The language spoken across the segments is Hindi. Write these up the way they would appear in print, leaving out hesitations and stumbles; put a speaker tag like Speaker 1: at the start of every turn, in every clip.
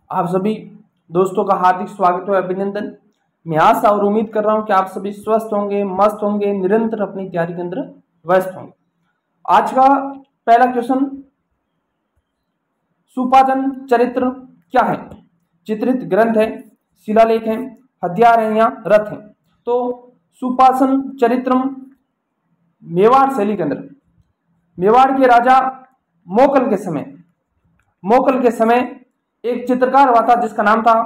Speaker 1: आप सभी दोस्तों का हार्दिक स्वागत है, अभिनंदन। मैं आशा और उम्मीद कर रहा हूं कि आप सभी स्वस्थ होंगे, मस्त होंगे, निरंतर अपनी तैयारी के अंदर व्यस्त होंगे। आज का पहला क्वेश्चन, सुपाचन चरित्र क्या है? चित्रित ग्रंथ है, शिलालेख है, हथियार है या रथ है? तो सुपाचन चरित्रम मेवाड़ शैली के अंदर मेवाड़ के राजा मोकल के समय एक चित्रकार हुआ था जिसका नाम था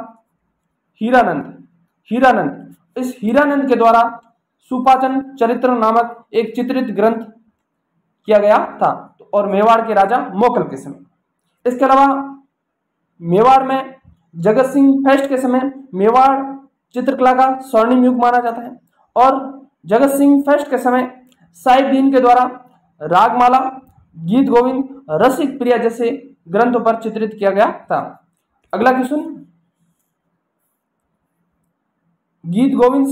Speaker 1: हीरानंद। इस हीरानंद के द्वारा सुपाचन चरित्र नामक एक चित्रित ग्रंथ किया गया था, और मेवाड़ के राजा मोकल के समय। इसके अलावा मेवाड़ में जगत सिंह फेस्ट के समय मेवाड़ चित्रकला का स्वर्णिम युग माना जाता है, और जगत सिंह फेस्ट के समय साहिबदीन के द्वारा रागमाला, गीत गोविंद, रसिक प्रिया जैसे ग्रंथों पर चित्रित किया गया था। अगला क्वेश्चन, गीत गोविंद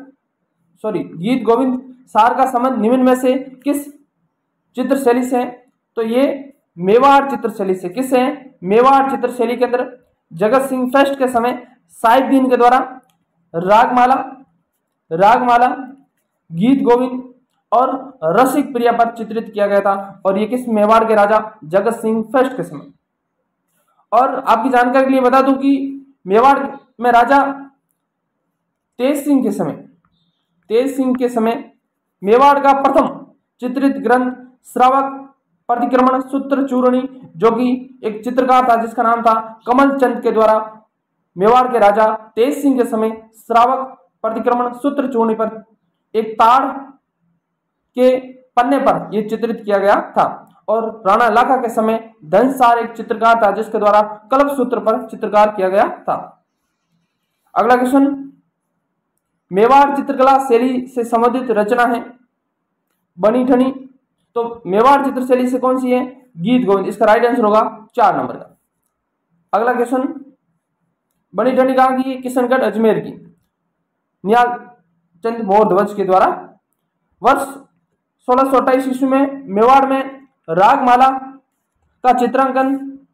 Speaker 1: सार का संबंध निम्न में से किस चित्र शैली से है? तो ये मेवाड़ चित्र शैली से। किस है? मेवाड़ चित्र शैली के अंदर जगत सिंह फेस्ट के समय साहिबदीन के द्वारा रागमाला, गीत गोविंद और रसिक प्रिया पर चित्रित किया गया था, और ये किस? मेवाड़ के राजा जगत सिंह फेस्ट के समय। और आपकी जानकारी के लिए बता दूं कि मेवाड़ में राजा तेज सिंह के समय मेवाड़ का प्रथम चित्रित ग्रंथ श्रावक प्रतिक्रमण सूत्र चूर्णी, जो कि एक चित्रकार था जिसका नाम था कमल चंद के द्वारा मेवाड़ के राजा तेज सिंह के समय श्रावक प्रतिक्रमण सूत्र चूर्णी पर एक ताड़ के पन्ने पर यह चित्रित किया गया था। और राणा लाखा के समय धनसार एक चित्रकार था जिसके द्वारा कल्प सूत्र पर चित्रकार किया गया था। अगला क्वेश्चन, मेवाड़ चित्रकला शैली से संबंधित रचना है बनी ठनी। तो मेवाड़ चित्र शैली से कौन सी है? गीत गोविंद। इसका राइट आंसर होगा 4 नंबर का। अगला क्वेश्चन, बनी ठनी कहां की? किशनगढ़ अजमेर की, निहाल चंद मौर्य के द्वारा। वर्ष 1628 ईस्वी में मेवाड़ में रागमाला का चित्रांकन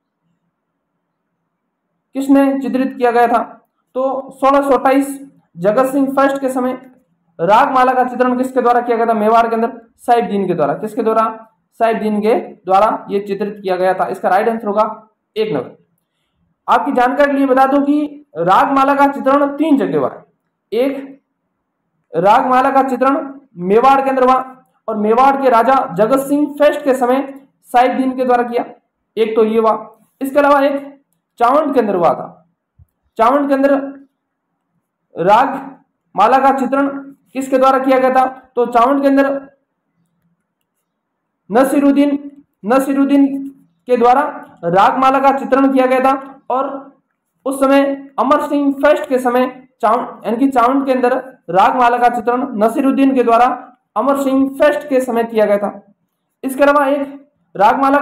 Speaker 1: किसने चित्रित किया गया था? तो 1628 जगत सिंह फर्स्ट के समय रागमाला का चित्रण किसके द्वारा किया गया था? मेवाड़ के अंदर साहिबदीन के द्वारा। किसके द्वारा? साहिबदीन के द्वारा यह चित्रित किया गया था। इसका राइट आंसर होगा 1 नंबर। आपकी जानकारी के लिए बता दूं कि रागमाला का चित्रण 3 जगह हुआ है। एक, रागमाला का चित्रण मेवाड़ के अंदर हुआ और मेवाड़ के राजा जगत सिंह फेस्ट के समय साहिबदीन के द्वारा किया। एक तो ये हुआ। इसके अलावा एक चावंड के अंदर हुआ था। चावंड के अंदर रागमाला का चित्रण किसके द्वारा किया गया था? तो चावंड के अंदर नसीरुद्दीन के द्वारा रागमाला का चित्रण किया गया था, और उस समय अमर सिंह फेस्ट के समय चावंड के अंदर रागमाला का चित्रण नसीरुद्दीन के द्वारा अमर सिंह फेस्ट के समय किया गया था। इसके अलावा एक रागमाला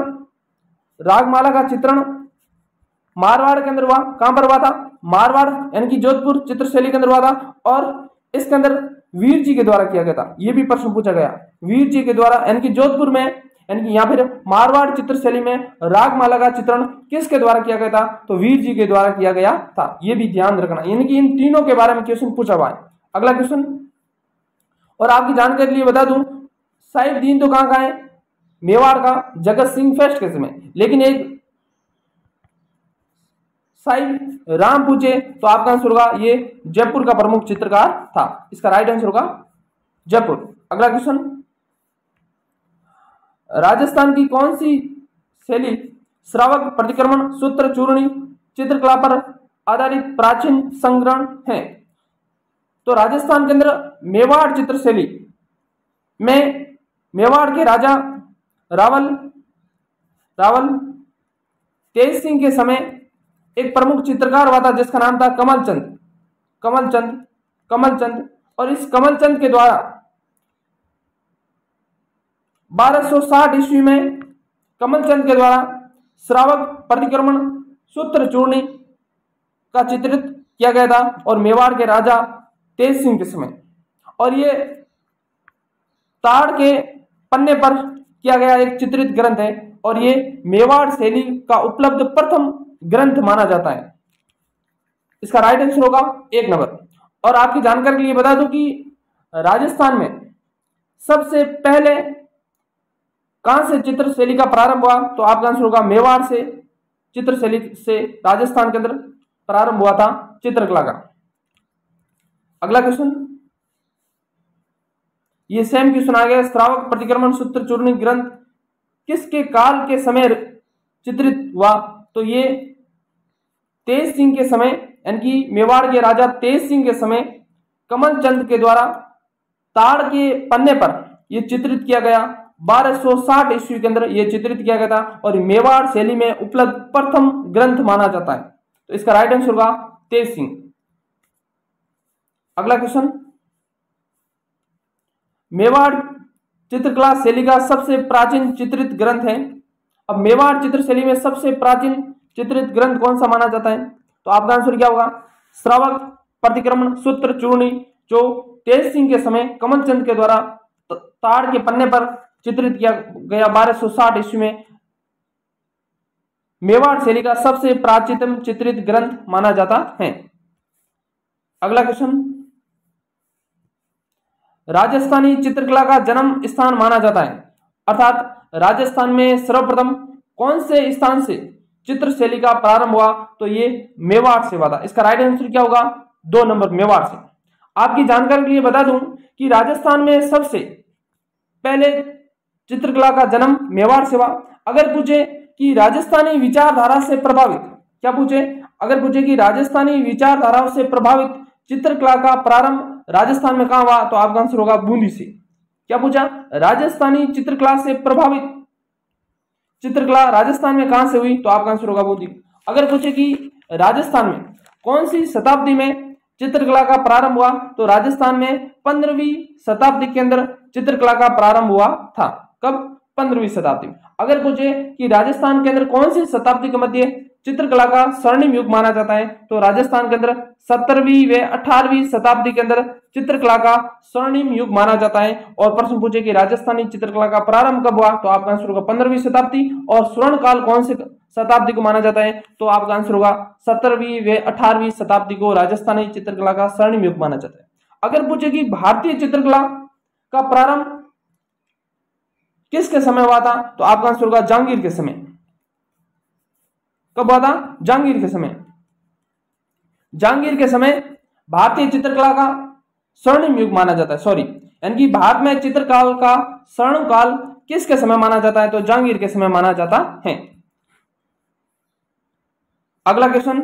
Speaker 1: का चित्रण मारवाड़ के अंदर हुआ। कहां पर हुआ था? मारवाड़ यानी कि जोधपुर चित्रशैली के अंदर हुआ था, और इसके अंदर वीर जी के द्वारा किया गया था। यह भी प्रश्न पूछा गया, वीर जी के द्वारा, यानी कि जोधपुर में, यानी कि या फिर मारवाड़ चित्रशैली में रागमाला का चित्रण किसके द्वारा किया गया था? तो वीर जी के द्वारा किया गया था। यह भी ध्यान रखना, यानी कि इन तीनों के बारे में क्वेश्चन पूछा हुआ है। अगला क्वेश्चन, और आपकी जानकारी के लिए बता दूं, साहिबदीन तो कहां का है? मेवाड़ का जगत सिंह फेस्ट के समय। लेकिन एक साहिब राम पूछे तो आपका आंसर होगा ये जयपुर का प्रमुख चित्रकार था। इसका राइट आंसर होगा जयपुर। अगला क्वेश्चन, राजस्थान की कौन सी शैली श्रावक प्रतिक्रमण सूत्र चूर्णी चित्रकला पर आधारित प्राचीन संग्रहण है? तो राजस्थान के अंदर मेवाड़ चित्र शैली में मेवाड़ के राजा रावल तेज सिंह के समय एक प्रमुख चित्रकार हुआ था जिसका नाम था कमल चंद। और इस कमल चंद के द्वारा 1260 ईस्वी में कमल चंद के द्वारा श्रावक प्रतिक्रमण सूत्र चूर्णी का चित्रित किया गया था, और मेवाड़ के राजा तेज सिंह के समय। और ये ताड़ के पन्ने पर किया गया एक चित्रित ग्रंथ है, और ये मेवाड़ शैली का उपलब्ध प्रथम ग्रंथ माना जाता है? इसका राइट आंसर होगा 1 नंबर। और आपकी जानकारी के लिए बता दूं कि राजस्थान में सबसे पहले कहां से चित्रशैली का प्रारंभ हुआ? तो आपका आंसर होगा मेवाड़ से चित्रशैली से राजस्थान के अंदर प्रारंभ हुआ था चित्रकला का। अगला क्वेश्चन, ये सेम क्वेश्चन आ गया, श्रावक प्रतिक्रमण सूत्र चूर्णी ग्रंथ किसके काल के समय चित्रित हुआ? तो ये तेज सिंह के समय, यानी कि मेवाड़ के राजा तेज सिंह के समय कमल चंद के द्वारा ताड़ के पन्ने पर यह चित्रित किया गया। 1260 ईस्वी के अंदर यह चित्रित किया गया था और मेवाड़ शैली में उपलब्ध प्रथम ग्रंथ माना जाता है। तो इसका राइट आंसर होगा तेज सिंह। अगला क्वेश्चन, मेवाड़ चित्रकला शैली का सबसे प्राचीन चित्रित ग्रंथ है। अब मेवाड़ चित्रशैली में सबसे प्राचीन चित्रित ग्रंथ कौन सा माना जाता है? तो आपका आंसर क्या होगा? श्रावक प्रतिक्रमण सूत्र चूर्णी, जो तेज सिंह के समय कमल चंद के द्वारा ताड़ के पन्ने पर चित्रित किया गया 1260 ईस्वी में, मेवाड़ शैली का सबसे प्राचीनतम चित्रित ग्रंथ माना जाता है। अगला क्वेश्चन, राजस्थानी चित्रकला का जन्म स्थान माना जाता है, अर्थात राजस्थान में सर्वप्रथम कौन से स्थान से चित्रशैली का प्रारंभ हुआ? तो ये मेवाड़ से हुआ था। इसका राइट आंसर क्या होगा? 2 नंबर, मेवाड़ से। आपकी जानकारी के लिए बता दूं कि राजस्थान में सबसे पहले चित्रकला का जन्म मेवाड़ से हुआ। अगर पूछे कि राजस्थानी विचारधारा से प्रभावित, क्या पूछे? अगर पूछे कि राजस्थानी विचारधाराओं से प्रभावित चित्रकला का प्रारंभ राजस्थान में कहां हुआ? तो आपका आंसर होगा बूंदी से। क्या पूछा? राजस्थानी चित्रकला से प्रभावित चित्रकला राजस्थान में कहां से हुई? तो आपका आंसर होगा बूंदी। अगर पूछे कि राजस्थान में कौन सी शताब्दी में चित्रकला का प्रारंभ हुआ? तो राजस्थान में 15वीं शताब्दी के अंदर चित्रकला का प्रारंभ हुआ था। कब? 15वीं शताब्दी में। अगर पूछे कि राजस्थान के अंदर कौन सी शताब्दी के मध्य चित्रकला का स्वर्णिम युग माना जाता है? तो राजस्थान के अंदर 17वीं व 18वीं शताब्दी के अंदर चित्रकला का स्वर्णिम युग माना जाता है। और प्रश्न पूछे कि राजस्थानी चित्रकला का प्रारंभ कब हुआ? तो आपका आंसर होगा 15वीं शताब्दी। और स्वर्ण काल कौन से शताब्दी को माना जाता है? तो आपका आंसर होगा 17वीं व 18वीं शताब्दी को राजस्थानी चित्रकला का स्वर्णिम युग माना जाता है। अगर पूछे कि भारतीय चित्रकला का प्रारंभ किसके समय हुआ था? तो आपका आंसर होगा जहांगीर के समय। कब हुआ था? जहांगीर के समय। जहांगीर के समय भारतीय चित्रकला का स्वर्णिम युग माना जाता है, सॉरी, यानी कि भारत में चित्रकाल का स्वर्ण काल किसके समय माना जाता है? तो जहांगीर के समय माना जाता है। अगला क्वेश्चन,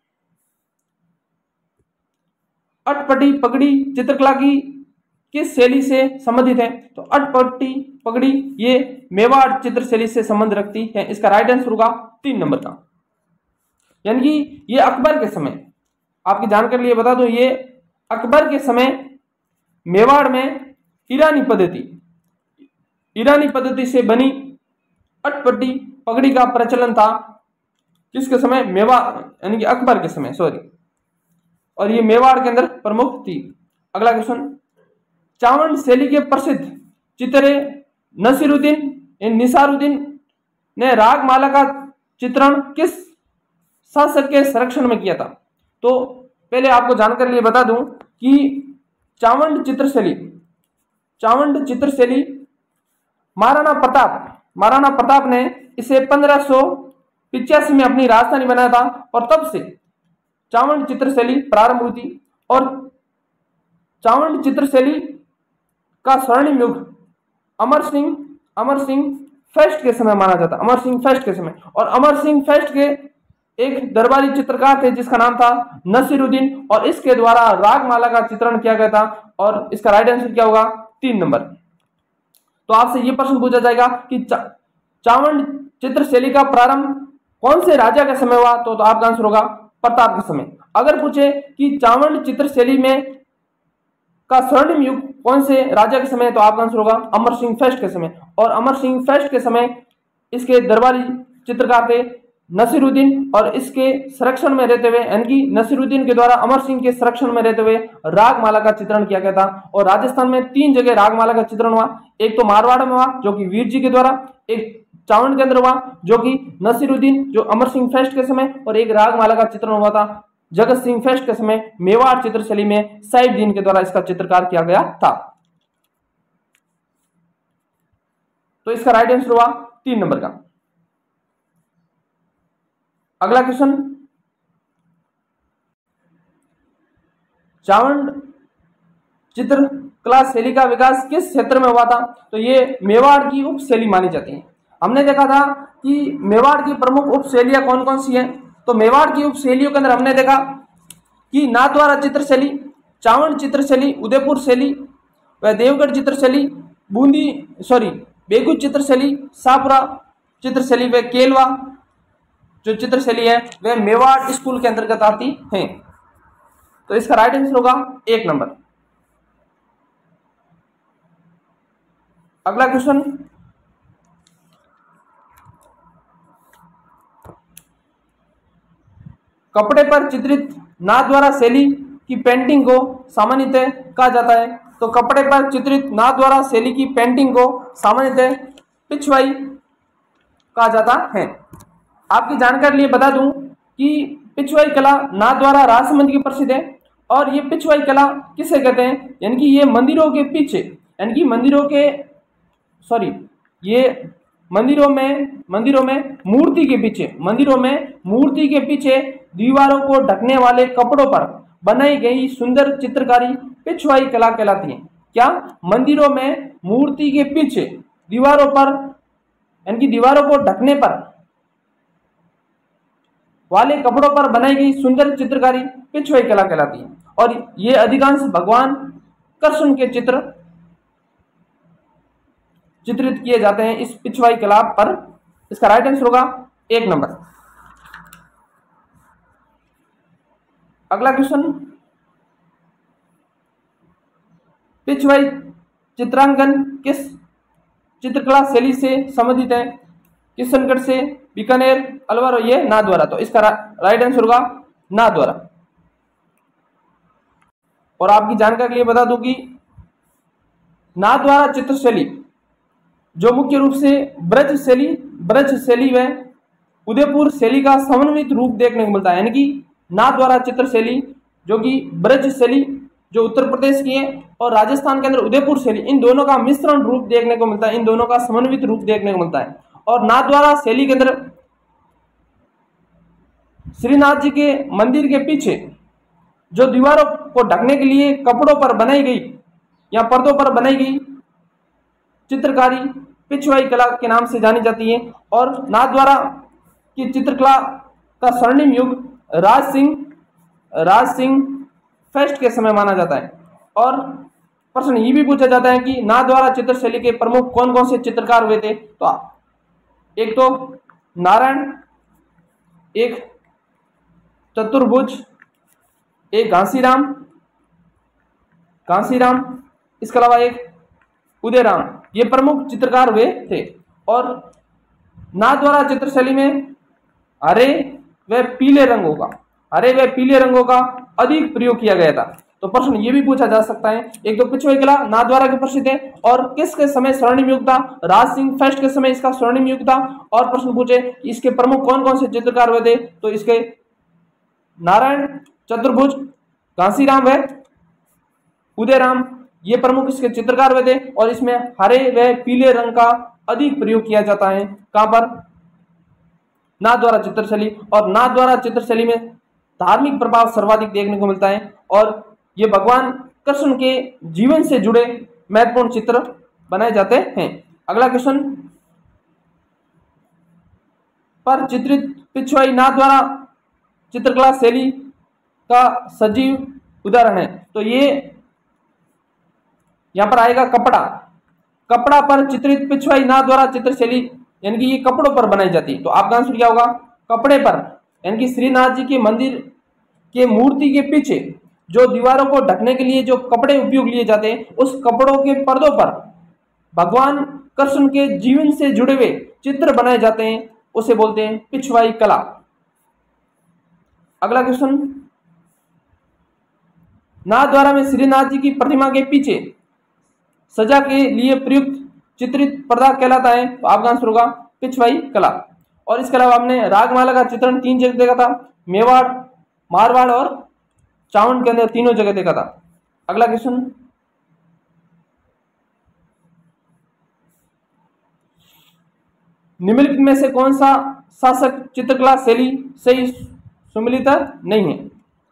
Speaker 1: अटपटी पगड़ी चित्रकला की किस शैली से संबंधित है? तो अटपटी पगड़ी ये मेवाड़ चित्रशैली से संबंध रखती है। इसका राइट आंसर होगा 3 नंबर का, यानी कि ये अकबर के समय, आपकी जानकारी लिए बता दो, ये अकबर के समय मेवाड़ में ईरानी पद्धति से बनी अटपटी पगड़ी का प्रचलन था। किसके समय? मेवाड़, यानी कि अकबर के समय, सॉरी, और ये मेवाड़ के अंदर प्रमुख थी। अगला क्वेश्चन, चावंड शैली के प्रसिद्ध चित्रे निसारुद्दीन ने रागमाला का चित्रण किस शासक के संरक्षण में किया था? तो पहले आपको जानकारी लिए बता दूं कि चावंड चित्रशैली महाराणा प्रताप ने इसे 1585 में अपनी राजधानी बनाया था और तब से चावंड चित्रशैली प्रारंभ हुई थी। और चावंड चित्रशैली का स्वर्णिम युग अमर सिंह फर्स्ट के समय माना जाता, अमर सिंह फर्स्ट के समय। और अमर सिंह फर्स्ट के एक दरबारी चित्रकार थे जिसका नाम था नसीरुद्दीन, और इसके द्वारा रागमाला का चित्रण किया गया था। और इसका राइट आंसर क्या होगा? 3 नंबर। तो आपसे यह प्रश्न पूछा जाएगा कि चावंड चित्रशैली का प्रारंभ कौन से राजा के समय हुआ? तो आपका आंसर होगा प्रताप के समय। अगर पूछे कि चावंड चित्रशैली में का स्वर्णिम युग कौन से राजा के समय? तो आपका आंसर होगा अमर सिंह फर्स्ट के समय। और अमर सिंह फर्स्ट के समय इसके दरबारी चित्रकार थे नसीरुद्दीन, और इसके संरक्षण में रहते हुए, यानी कि नसीरुद्दीन के द्वारा अमर सिंह के संरक्षण में रहते हुए रागमाला का चित्रण किया गया था। और राजस्थान में 3 जगह रागमाला का चित्रण हुआ। एक तो मारवाड़ में हुआ जो कि वीर जी के द्वारा, एक चावंड के अंदर हुआ, जो कि नसीरुद्दीन जो अमर सिंह फेस्ट के समय, और एक रागमाला का चित्रण हुआ था जगत सिंह फेस्ट के समय मेवाड़ चित्रशैली में साहिबदीन के द्वारा इसका चित्रकार किया गया था। तो इसका राइट आंसर हुआ 3 नंबर का। अगला क्वेश्चन, चावंड चित्रकला शैली का विकास किस क्षेत्र में हुआ था? तो ये मेवाड़ की उप शैली मानी जाती है। हमने देखा था कि मेवाड़ की प्रमुख उप शैलियां कौन कौन सी हैं। तो मेवाड़ की उप शैलियों के अंदर हमने देखा कि नाथद्वारा चित्रशैली, चावंड चित्रशैली, उदयपुर शैली व देवगढ़ चित्रशैली, बेगू चित्रशैली, शाहपुरा चित्रशैली व केलवा जो चित्रशैली है वह मेवाड़ स्कूल के अंतर्गत आती हैं। तो इसका राइट आंसर होगा 1 नंबर। अगला क्वेश्चन, कपड़े पर चित्रित नाथद्वारा शैली की पेंटिंग को सामान्यतः कहा जाता है। तो कपड़े पर चित्रित नाथद्वारा शैली की पेंटिंग को सामान्यतः पिछवाई कहा जाता है। आपकी जानकारी लिए बता दूं कि पिछवाई कला नाथद्वारा राजसमंद की प्रसिद्ध है, और ये पिछवाई कला किसे कहते हैं, यानी कि ये मंदिरों के पीछे, यानी कि मंदिरों में मूर्ति के पीछे दीवारों को ढकने वाले कपड़ों पर बनाई गई सुंदर चित्रकारी पिछवाई कला कहलाती है। क्या? मंदिरों में मूर्ति के पीछे दीवारों पर, यानी कि दीवारों को ढकने पर वाले कपड़ों पर बनाई गई सुंदर चित्रकारी पिछवाई कला कहलाती है। और ये अधिकांश भगवान कृष्ण के चित्र चित्रित किए जाते हैं इस पिछवाई कला पर। इसका राइट आंसर होगा 1 नंबर। अगला क्वेश्चन, पिछवाई चित्रांकन किस चित्रकला शैली से संबंधित है? किशनगढ़ से, बीकानेर, अलवर, ये नाथद्वारा। तो इसका राइट आंसर होगा नाथद्वारा। और आपकी जानकारी के लिए बता दूं कि नाथद्वारा चित्रशैली जो मुख्य रूप से ब्रज शैली व उदयपुर शैली का समन्वित रूप देखने को मिलता है। यानी कि नाथद्वारा चित्रशैली जो कि ब्रज शैली जो उत्तर प्रदेश की है, और राजस्थान के अंदर उदयपुर शैली, इन दोनों का मिश्रण रूप देखने को मिलता है, इन दोनों का समन्वित रूप देखने को मिलता है। और नाथद्वारा शैली के अंदर श्रीनाथ जी के मंदिर के पीछे जो दीवारों को ढकने के लिए कपड़ों पर बनाई गई या पर्दों पर बनाई गई चित्रकारी पिछवाई कला के नाम से जानी जाती है। और नाथद्वारा की चित्रकला का स्वर्णिम युग राज सिंह फेस्ट के समय माना जाता है। और प्रश्न ये भी पूछा जाता है कि नाथद्वारा चित्रशैली के प्रमुख कौन कौन से चित्रकार हुए थे? तो एक तो नारायण, एक चतुर्भुज, एक घासीराम, इसके अलावा एक उदयराम, ये प्रमुख चित्रकार हुए थे। और नाथद्वारा चित्रशैली में हरे व पीले रंगों का अधिक प्रयोग किया गया था। तो प्रश्न ये भी पूछा जा सकता है, एक तो पिछवाई कला नाथद्वारा की प्रसिद्ध है, और किसके समय स्वर्णिम युग था? राज सिंह फर्स्ट के समय इसका स्वर्णिम युग था। और प्रश्न पूछे कि इसके प्रमुख कौन कौन से चित्रकार हुए थे? तो इसके नारायण, चतुर्भुज, घासीराम व उदयराम, ये प्रमुख इसके चित्रकार हुए थे। और इसमें हरे व पीले रंग का अधिक प्रयोग किया जाता है। कहां पर? नाथद्वारा चित्रशैली। और नाथद्वारा चित्रशैली में धार्मिक प्रभाव सर्वाधिक देखने को मिलता है, और ये भगवान कृष्ण के जीवन से जुड़े महत्वपूर्ण चित्र बनाए जाते हैं। अगला क्वेश्चन, पर चित्रित पिछवाई नाथद्वारा चित्रकला शैली का सजीव उदाहरण है। तो ये यहां पर आएगा कपड़ा पर चित्रित पिछवाई नाथद्वारा चित्रशैली, यानी कि ये कपड़ों पर बनाई जाती है। तो आपका आंसर क्या होगा? कपड़े पर, यानी कि श्रीनाथ जी के मंदिर के मूर्ति के पीछे जो दीवारों को ढकने के लिए जो कपड़े उपयोग लिए जाते हैं, उस कपड़ों के पर्दों पर भगवान कृष्ण के जीवन से जुड़े हुए चित्र बनाए जाते हैं, उसे बोलते हैं पिछवाई कला। अगला क्वेश्चन, नाथद्वारा में श्रीनाथ जी की प्रतिमा के पीछे सजा के लिए प्रयुक्त चित्रित पर्दा कहलाता है। तो आपका आंसर होगा पिछवाई कला। और इसके अलावा हमने रागमाला का चित्रण 3 जगह देखा था, मेवाड़, मारवाड़ और चावंड के अंदर तीनों जगह देखा था। अगला क्वेश्चन, निम्नलिखित में से कौन सा शासक चित्रकला शैली से सुमिलित नहीं है?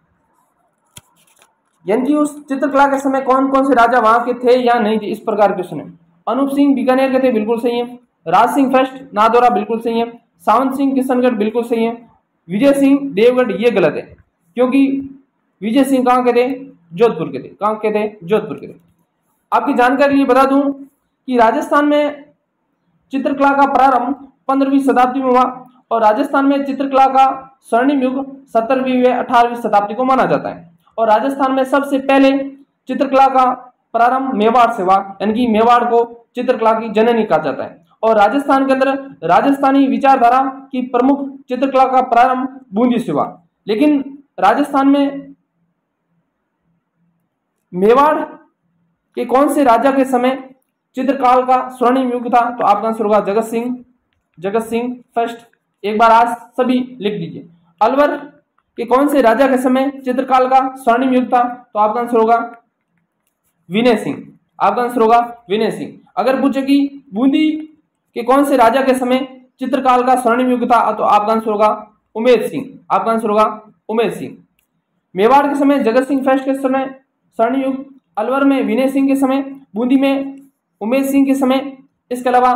Speaker 1: यानी कि उस चित्रकला के समय कौन कौन से राजा वहां के थे या नहीं थे, इस प्रकार क्वेश्चन है। अनूप सिंह बीकानेर के थे, बिल्कुल सही है। राज सिंह फर्स्ट नादौरा, बिल्कुल सही है। सावंत सिंह किशनगढ़, बिल्कुल सही है। विजय सिंह देवगढ़, ये गलत है, क्योंकि विजय सिंह कहाँ के थे? जोधपुर के थे। कहाँ के थे? जोधपुर के थे। आपकी जानकारी लिए बता दूं कि राजस्थान में चित्रकला का प्रारंभ 15वीं शताब्दी में हुआ और राजस्थान में चित्रकला का स्वर्णिम युग 17वीं व 18वीं शताब्दी को माना जाता है। और राजस्थान में सबसे पहले चित्रकला का प्रारंभ मेवाड़ से हुआ, यानी कि मेवाड़ को चित्रकला की जननी कहा जाता है। और राजस्थान के अंदर राजस्थानी विचारधारा की प्रमुख चित्रकला का प्रारंभ बूंदी से हुआ। लेकिन राजस्थान में मेवाड़ के कौन से राजा के समय चित्रकाल का स्वर्णिम युग था? तो आपका आंसर होगा जगत सिंह फर्स्ट। एक बार आज सभी लिख दीजिए। अलवर के कौन से राजा के समय चित्रकाल का स्वर्णिम युग था? तो आपका आंसर होगा विनय सिंह। आपका आंसर होगा विनय सिंह। अगर पूछे कि बूंदी के कौन से राजा के समय चित्रकाल का स्वर्णिम युग था, तो आपका आंसर होगा उमेद सिंह। आपका आंसर होगा उमेद सिंह। मेवाड़ के समय जगत सिंह फर्स्ट के समय स्वर्णिम युग, अलवर में विनय सिंह के समय, बूंदी में उमेद सिंह के समय। इसके अलावा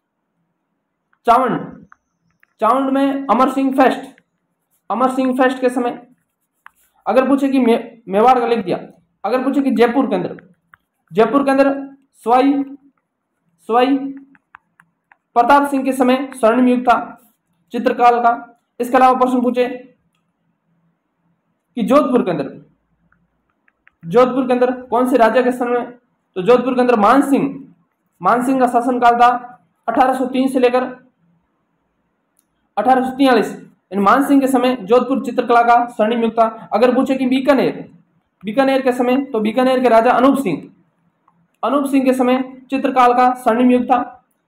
Speaker 1: चावंड में अमर सिंह फर्स्ट के समय। अगर पूछे कि मेवाड़ का लिख दिया। अगर पूछे कि जयपुर के अंदर सवाई प्रताप सिंह के समय स्वर्णिम युग था चित्रकाल का। इसके अलावा प्रश्न पूछे कि जोधपुर के अंदर कौन से राजा के समय? तो जोधपुर के अंदर मान सिंह का शासनकाल था 1803 से लेकर 1843। मान सिंह के समय जोधपुर चित्रकला का स्वर्णिम युग था। अगर पूछे कि बीकानेर के समय, तो बीकानेर के राजा अनूप सिंह के समय चित्रकाल का स्वर्णिम युग था।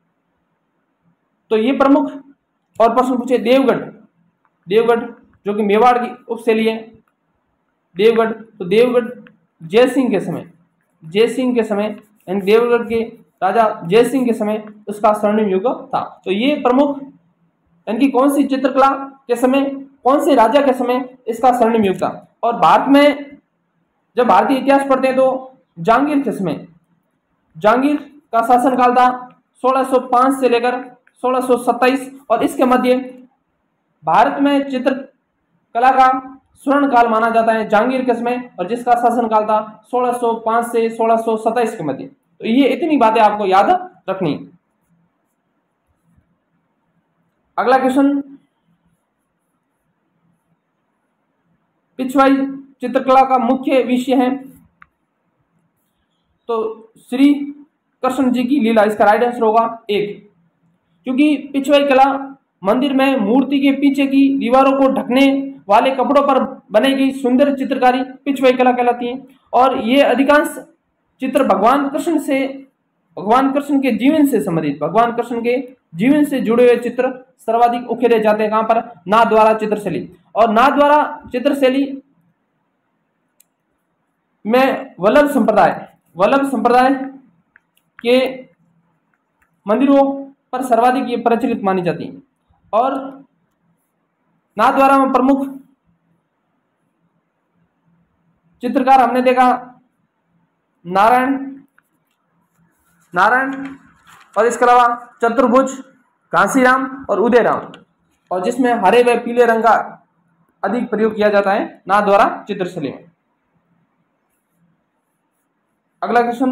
Speaker 1: तो ये प्रमुख। और प्रश्न पूछे देवगढ़ जो कि मेवाड़ की उपशैली है, देवगढ़, तो देवगढ़ जय सिंह के समय यानी देवगढ़ के राजा जय सिंह के समय उसका स्वर्णिम युग था। तो ये प्रमुख यानी कि कौन सी चित्रकला के समय, कौन से राजा के समय इसका स्वर्णिम युग था। और भारत में जब भारतीय इतिहास पढ़ते हैं तो जहांगीर के समय, जहांगीर का शासनकाल था 1605 से लेकर 1627। और इसके मध्य भारत में चित्रकला का स्वर्ण काल माना जाता है जहांगीर के समय, और जिसका शासनकाल था 1605 से 1627 के मध्य। तो ये इतनी बातें आपको याद रखनी। अगला क्वेश्चन, पिछवाई चित्रकला का मुख्य विषय है तो श्री कृष्ण जी की लीला। इसका राइट आंसर होगा 1, क्योंकि पिछवाई कला मंदिर में मूर्ति के पीछे की दीवारों को ढकने वाले कपड़ों पर बनी गई सुंदर चित्रकारी पिछवाई कला कहलाती है। और ये अधिकांश चित्र भगवान कृष्ण के जीवन से संबंधित, भगवान कृष्ण के जीवन से जुड़े हुए चित्र सर्वाधिक उकेरे जाते हैं। कहां पर? नाथद्वारा चित्रशैली। और नाथद्वारा चित्रशैली में वल्लभ संप्रदाय के मंदिरों पर सर्वाधिक ये प्रचलित मानी जाती है। और नाथद्वारा में प्रमुख चित्रकार हमने देखा नारायण, और इसके अलावा चतुर्भुज, घासीराम और उदयराम, और जिसमें हरे व पीले रंग का अधिक प्रयोग किया जाता है नाथद्वारा चित्रशैली में। अगला क्वेश्चन,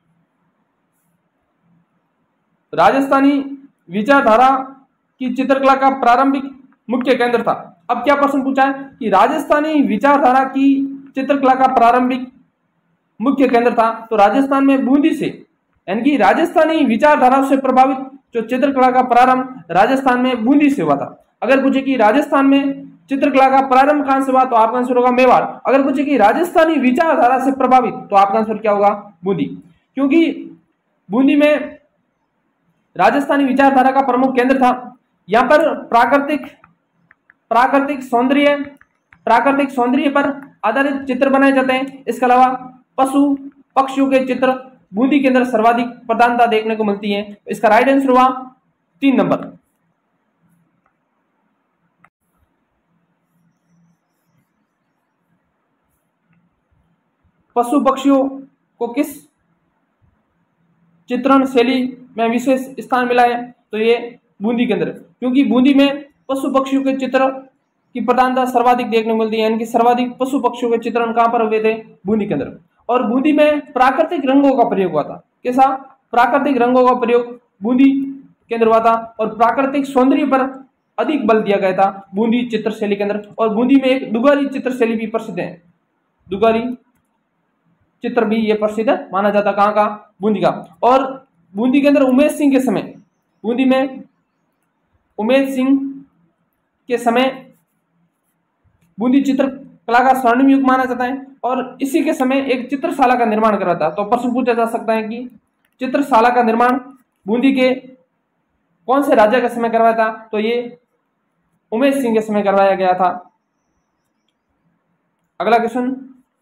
Speaker 1: राजस्थानी विचारधारा की चित्रकला का प्रारंभिक मुख्य केंद्र था। अब क्या प्रश्न पूछा है कि राजस्थानी विचारधारा की चित्रकला का प्रारंभिक मुख्य केंद्र था, तो राजस्थान में बूंदी से, यानी कि राजस्थानी विचारधारा से प्रभावित जो चित्रकला का प्रारंभ राजस्थान में बूंदी से हुआ था। अगर पूछे कि राजस्थान में चित्रकला का प्रारंभ कहां से हुआ, तो आपका आंसर होगा मेवाड़। अगर पूछे कि राजस्थानी विचारधारा से प्रभावित, तो आपका आंसर क्या होगा? बूंदी, क्योंकि बूंदी में राजस्थानी विचारधारा का प्रमुख केंद्र था। यहाँ पर प्राकृतिक सौंदर्य पर आधारित चित्र बनाए जाते हैं। इसके अलावा पशु पक्षियों के चित्र बूंदी के अंदर सर्वाधिक प्रधानता देखने को मिलती है। इसका राइट आंसर हुआ 3 नंबर। पशु पक्षियों को किस चित्रण शैली में विशेष स्थान मिला है? तो ये बूंदी के अंदर, क्योंकि बूंदी में पशु पक्षियों के चित्र की प्रधानता सर्वाधिक देखने को मिलती है, यानी कि सर्वाधिक पशु पक्षियों के चित्रण कहां पर हुए थे? बूंदी के अंदर। और बूंदी में प्राकृतिक रंगों का प्रयोग हुआ था। कैसा? प्राकृतिक रंगों का प्रयोग बूंदी के अंदर हुआ था और प्राकृतिक सौंदर्य पर अधिक बल दिया गया था बूंदी चित्र शैली के अंदर। और बूंदी में एक दुगारी चित्र शैली भी प्रसिद्ध है। दुगारी चित्र भी ये प्रसिद्ध माना जाता, कहां का? बूंदी का। और बूंदी के अंदर उमेश सिंह के समय, बूंदी में उमेश सिंह के समय बूंदी चित्रकला का स्वर्णिम युग माना जाता है। और इसी के समय एक चित्रशाला का निर्माण करा था। तो प्रश्न पूछा जा सकता है कि चित्रशाला का निर्माण बूंदी के कौन से राजा के समय करवाया था? तो ये उमेश सिंह के समय करवाया गया था। अगला क्वेश्चन,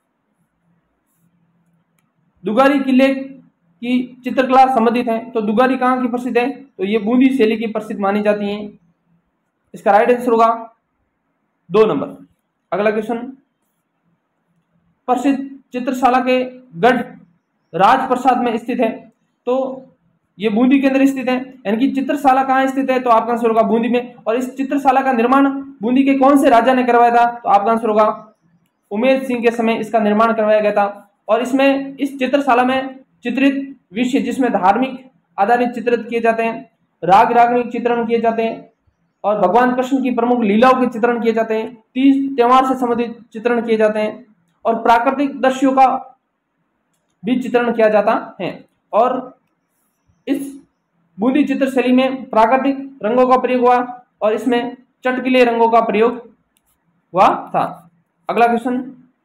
Speaker 1: दुगारी किले की चित्रकला संबंधित है। तो दुगारी कहां की प्रसिद्ध है? तो ये बूंदी शैली की प्रसिद्ध मानी जाती है। इसका राइट आंसर होगा 2 नंबर। अगला क्वेश्चन, प्रसिद्ध चित्रशाला के गढ़ राजप्रसाद में स्थित है। तो ये बूंदी के अंदर स्थित है, यानी कि चित्रशाला कहां स्थित है? तो आपका आंसर होगा बूंदी में। और इस चित्रशाला का निर्माण बूंदी के कौन से राजा ने करवाया था? तो आपका आंसर होगा उमेश सिंह के समय इसका निर्माण करवाया गया था। और इसमें इस चित्रशाला में चित्रित विषय जिसमें धार्मिक आधारित चित्रित किए जाते हैं, राग रागनिक चित्रण किए जाते हैं और भगवान कृष्ण की प्रमुख लीलाओं के चित्रण किए जाते हैं, तीज त्योहार से संबंधित चित्रण किए जाते हैं और प्राकृतिक दृश्यों का भी चित्रण किया जाता है। और इस बूंदी चित्र शैली में प्राकृतिक रंगों का प्रयोग हुआ और इसमें चटकीले रंगों का प्रयोग हुआ था। अगला क्वेश्चन,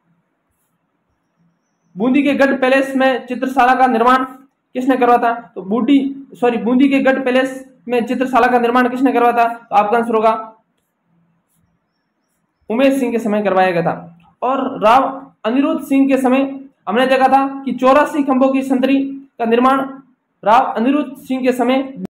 Speaker 1: बूंदी के गढ़ पैलेस में चित्रशाला का निर्माण किसने करवाया था? तो बूंदी के गढ़ पैलेस में चित्रशाला का निर्माण किसने करवाया था? तो आपका आंसर होगा उमेश सिंह के समय करवाया गया था। और राव अनिरुद्ध सिंह के समय हमने देखा था कि 84 खंभों की संतरी का निर्माण राव अनिरुद्ध सिंह के समय